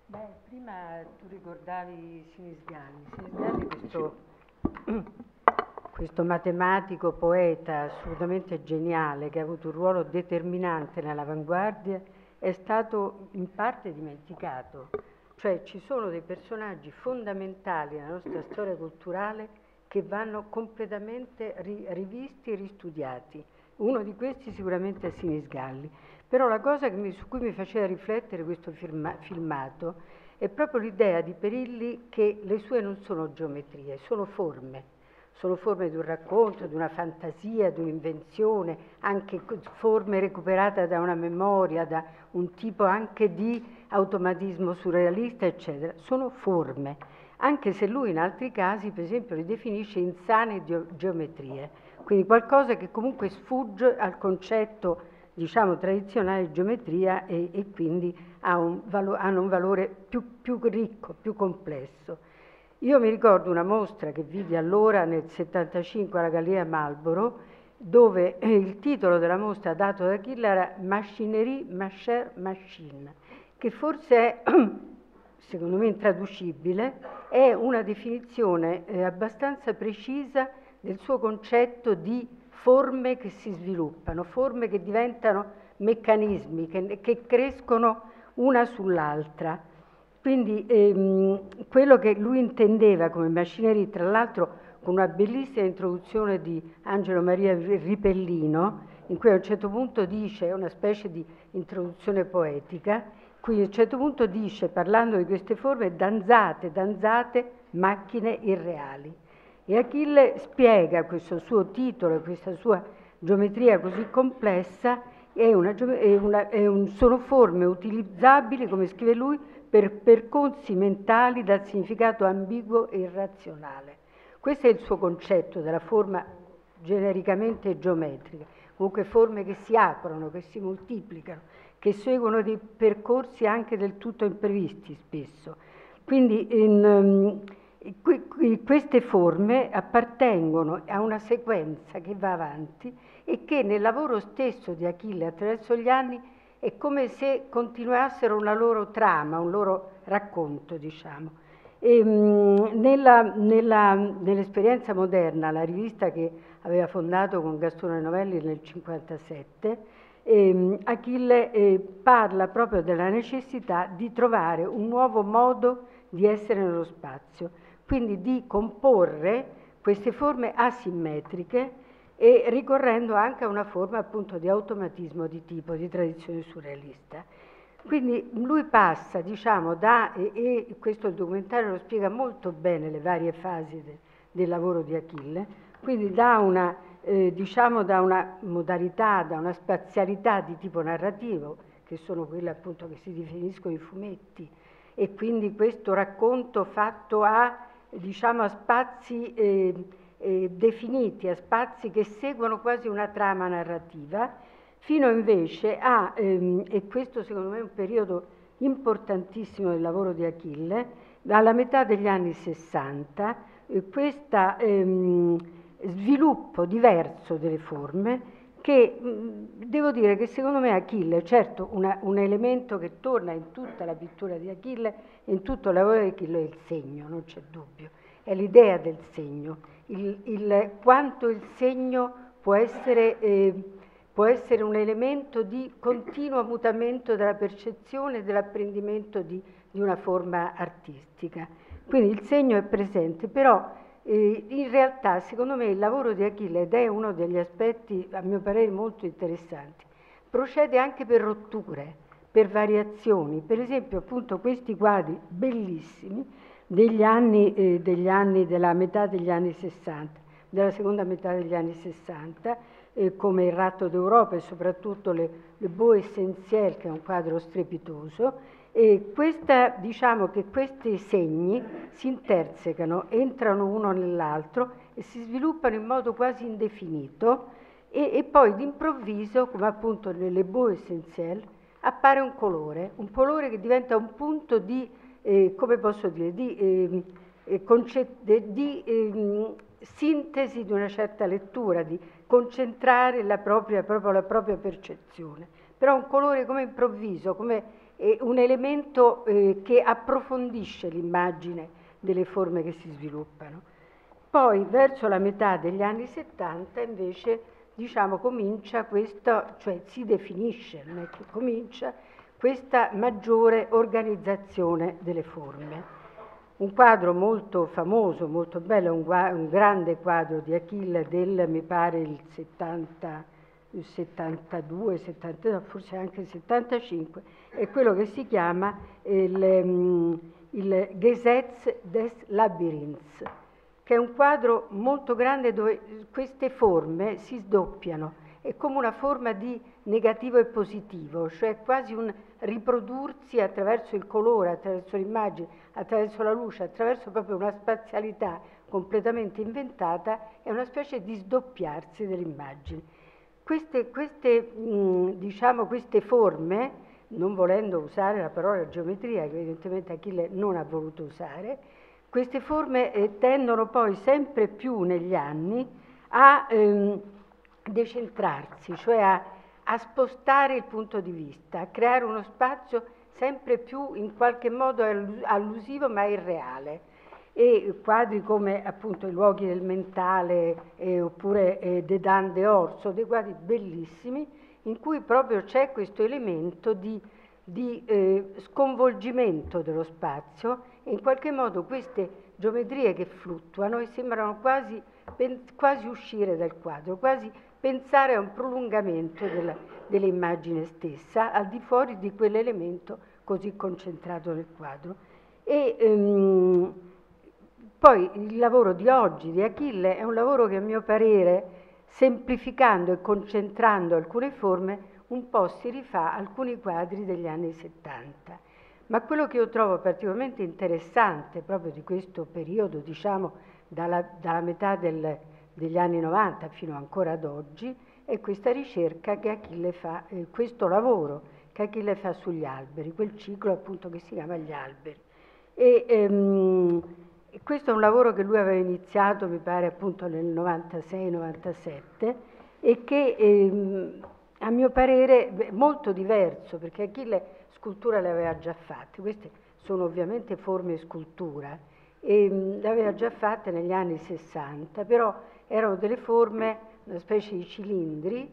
Beh, prima tu ricordavi Sinisgalli. Sinisgalli questo matematico, poeta assolutamente geniale che ha avuto un ruolo determinante nell'avanguardia, è stato in parte dimenticato. Cioè ci sono dei personaggi fondamentali nella nostra storia culturale che vanno completamente rivisti e ristudiati. Uno di questi sicuramente è Sinisgalli. Però la cosa su cui mi faceva riflettere questo filmato è proprio l'idea di Perilli che le sue non sono geometrie, sono forme di un racconto, di una fantasia, di un'invenzione, anche forme recuperate da una memoria, da un tipo anche di automatismo surrealista, eccetera. Sono forme, anche se lui in altri casi, per esempio, li definisce insane geometrie, quindi qualcosa che comunque sfugge al concetto, diciamo, tradizionale di geometria e quindi hanno un valore più ricco, più complesso. Io mi ricordo una mostra che vidi allora nel 75 alla Galleria Marlborough, dove il titolo della mostra dato da Achille era Machinerie, Macher, Machine, che forse è, secondo me intraducibile, è una definizione abbastanza precisa del suo concetto di forme che si sviluppano, forme che diventano meccanismi, che crescono una sull'altra. Quindi quello che lui intendeva come machinerie, tra l'altro con una bellissima introduzione di Angelo Maria Ripellino, in cui a un certo punto dice, è una specie di introduzione poetica, qui a un certo punto dice, parlando di queste forme, danzate, macchine irreali. E Achille spiega questo suo titolo, questa sua geometria così complessa, sono forme utilizzabili, come scrive lui, per percorsi mentali dal significato ambiguo e irrazionale. Questo è il suo concetto della forma genericamente geometrica, comunque forme che si aprono, che si moltiplicano, che seguono dei percorsi anche del tutto imprevisti spesso. Quindi queste forme appartengono a una sequenza che va avanti e che nel lavoro stesso di Achille attraverso gli anni è come se continuassero una loro trama, un loro racconto, diciamo. E, nell'esperienza moderna, la rivista che aveva fondato con Gastone Novelli nel 1957, Achille parla proprio della necessità di trovare un nuovo modo di essere nello spazio, quindi di comporre queste forme asimmetriche e ricorrendo anche a una forma appunto di automatismo di tipo di tradizione surrealista. Quindi lui passa, diciamo, e questo il documentario lo spiega molto bene le varie fasi del lavoro di Achille, quindi da una modalità, da una spazialità di tipo narrativo, che sono quelle appunto che si definiscono i fumetti, e quindi questo racconto fatto a spazi definiti, a spazi che seguono quasi una trama narrativa, fino invece e questo secondo me è un periodo importantissimo del lavoro di Achille, alla metà degli anni 60, questo sviluppo diverso delle forme che devo dire che secondo me Achille, certo un elemento che torna in tutta la pittura di Achille, in tutto il lavoro di Achille è il segno, non c'è dubbio, è l'idea del segno, quanto il segno può essere un elemento di continuo mutamento della percezione e dell'apprendimento di una forma artistica. Quindi il segno è presente, però in realtà secondo me il lavoro di Achille, ed è uno degli aspetti a mio parere molto interessanti, procede anche per rotture, per variazioni. Per esempio appunto questi quadri bellissimi della metà degli anni 60, della seconda metà degli anni 60, come Il ratto d'Europa e soprattutto le Beaux Essentiels, che è un quadro strepitoso, e diciamo che questi segni si intersecano, entrano uno nell'altro e si sviluppano in modo quasi indefinito e poi d'improvviso, come appunto nelle Beaux Essentiels, appare un colore che diventa un punto di, come posso dire, di sintesi di una certa lettura, di concentrare proprio la propria percezione. Però un colore come improvviso, come un elemento che approfondisce l'immagine delle forme che si sviluppano. Poi verso la metà degli anni 70 invece diciamo comincia questa, cioè si definisce, non è che comincia, questa maggiore organizzazione delle forme. Un quadro molto famoso, molto bello, un grande quadro di Achille del, mi pare, il 72, 72, forse anche il 75, è quello che si chiama il Gesetz des Labyrinths, che è un quadro molto grande dove queste forme si sdoppiano, è come una forma di negativo e positivo, cioè quasi un riprodursi attraverso il colore, attraverso l'immagine, attraverso la luce, attraverso proprio una spazialità completamente inventata, è una specie di sdoppiarsi dell'immagine. Diciamo, queste forme, non volendo usare la parola geometria, che evidentemente Achille non ha voluto usare, queste forme tendono poi sempre più negli anni a decentrarsi, cioè a spostare il punto di vista, a creare uno spazio sempre più in qualche modo allusivo ma irreale. E quadri come appunto I luoghi del mentale oppure Dedan de Orso, dei quadri bellissimi in cui proprio c'è questo elemento di sconvolgimento dello spazio e in qualche modo queste geometrie che fluttuano e sembrano quasi uscire dal quadro, quasi pensare a un prolungamento dell'immagine stessa al di fuori di quell'elemento così concentrato nel quadro. E poi il lavoro di oggi di Achille è un lavoro che a mio parere, semplificando e concentrando alcune forme, un po' si rifà a alcuni quadri degli anni 70. Ma quello che io trovo particolarmente interessante proprio di questo periodo, diciamo dalla metà degli anni 90 fino ancora ad oggi, è questa ricerca che Achille fa, questo lavoro che Achille fa sugli alberi, quel ciclo appunto che si chiama Gli alberi. E questo è un lavoro che lui aveva iniziato, mi pare, appunto nel 96-97 e che a mio parere è molto diverso, perché Achille scultura le aveva già fatte, queste sono ovviamente forme e scultura, e le aveva già fatte negli anni 60, però erano delle forme, una specie di cilindri,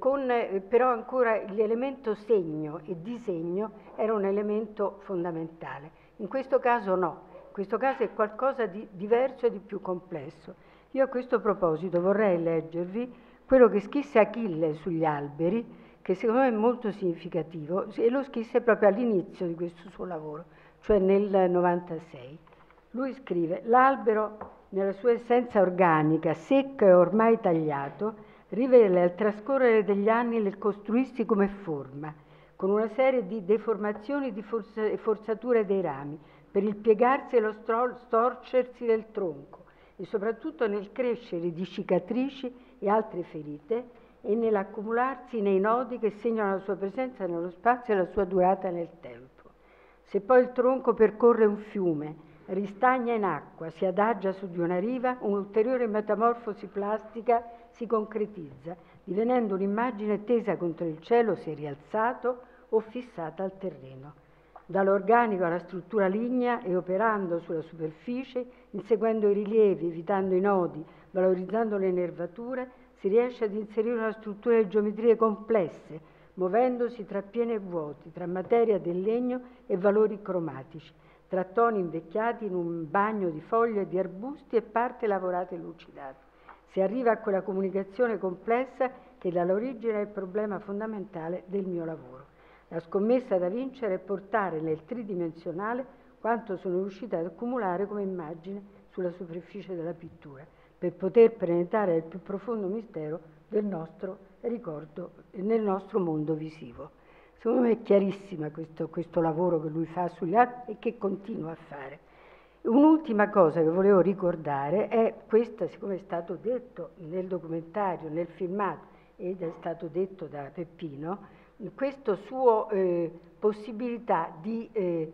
però ancora l'elemento segno e disegno era un elemento fondamentale. In questo caso no. In questo caso è qualcosa di diverso e di più complesso. Io a questo proposito vorrei leggervi quello che scrisse Achille sugli alberi, che secondo me è molto significativo, e lo scrisse proprio all'inizio di questo suo lavoro, cioè nel 96. Lui scrive: l'albero, nella sua essenza organica, secco e ormai tagliato, rivela il trascorrere degli anni nel costruirsi come forma, con una serie di deformazioni e forzature dei rami, per il piegarsi e lo storcersi del tronco e soprattutto nel crescere di cicatrici e altre ferite e nell'accumularsi nei nodi che segnano la sua presenza nello spazio e la sua durata nel tempo. Se poi il tronco percorre un fiume, ristagna in acqua, si adagia su di una riva, un'ulteriore metamorfosi plastica si concretizza, divenendo un'immagine tesa contro il cielo se rialzato o fissata al terreno. Dall'organico alla struttura lignea e operando sulla superficie, inseguendo i rilievi, evitando i nodi, valorizzando le nervature, si riesce ad inserire una struttura di geometrie complesse, muovendosi tra pieni e vuoti, tra materia del legno e valori cromatici, tra toni invecchiati in un bagno di foglie e di arbusti e parti lavorate e lucidate. Si arriva a quella comunicazione complessa che dall'origine è il problema fondamentale del mio lavoro. La scommessa da vincere è portare nel tridimensionale quanto sono riuscita ad accumulare come immagine sulla superficie della pittura, per poter penetrare nel più profondo mistero del nostro ricordo e nel nostro mondo visivo. Secondo me è chiarissima questo lavoro che lui fa sugli altri e che continua a fare. Un'ultima cosa che volevo ricordare è questa, siccome è stato detto nel documentario, nel filmato, ed è stato detto da Peppino, questa sua possibilità di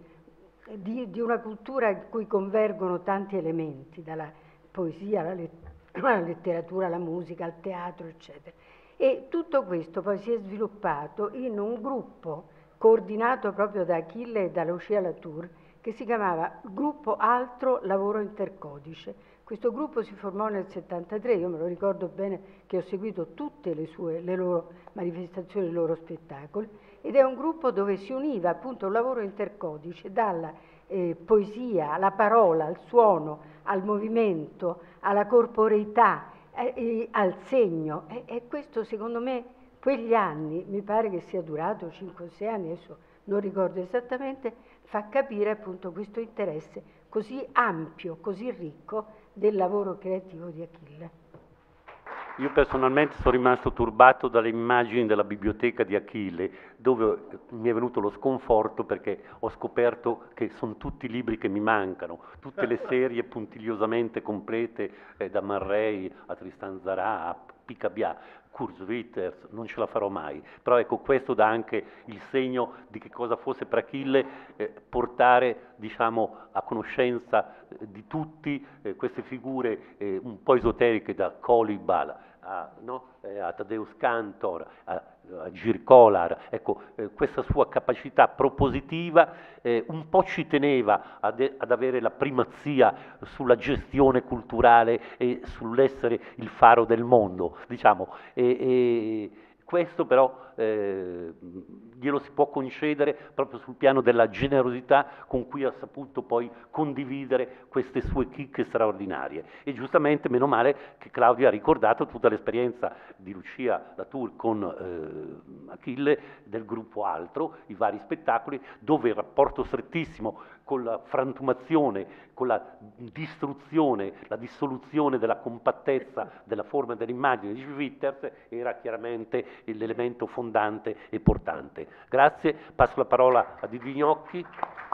una cultura in cui convergono tanti elementi, dalla poesia alla letteratura, alla musica, al teatro, eccetera. E tutto questo poi si è sviluppato in un gruppo coordinato proprio da Achille e da Lucia Latour, che si chiamava Gruppo Altro Lavoro Intercodice. Questo gruppo si formò nel 73, io me lo ricordo bene che ho seguito tutte le loro manifestazioni, i loro spettacoli, ed è un gruppo dove si univa appunto un lavoro intercodice dalla poesia, alla parola, al suono, al movimento, alla corporeità, al segno. E questo secondo me, quegli anni, mi pare che sia durato 5 o 6 anni, adesso non ricordo esattamente, fa capire appunto questo interesse così ampio, così ricco del lavoro creativo di Achille. Io personalmente sono rimasto turbato dalle immagini della biblioteca di Achille, dove mi è venuto lo sconforto perché ho scoperto che sono tutti libri che mi mancano, tutte le serie puntigliosamente complete, da Marray a Tristan Tzara a Picabia, Kurzweiler, non ce la farò mai. Però ecco, questo dà anche il segno di che cosa fosse per Achille portare, diciamo, a conoscenza di tutti queste figure un po' esoteriche, da Kolibal a Tadeusz Kantor, a Girkolar. Ecco, questa sua capacità propositiva un po' ci teneva ad avere la primazia sulla gestione culturale e sull'essere il faro del mondo, diciamo. Questo però glielo si può concedere proprio sul piano della generosità con cui ha saputo poi condividere queste sue chicche straordinarie. E giustamente, meno male che Claudia ha ricordato tutta l'esperienza di Lucia Latour con Achille, del gruppo Altro, i vari spettacoli, dove il rapporto strettissimo con la frantumazione, con la distruzione, la dissoluzione della compattezza della forma dell'immagine di Schwitters era chiaramente l'elemento fondante e portante. Grazie, passo la parola a Didi Gnocchi.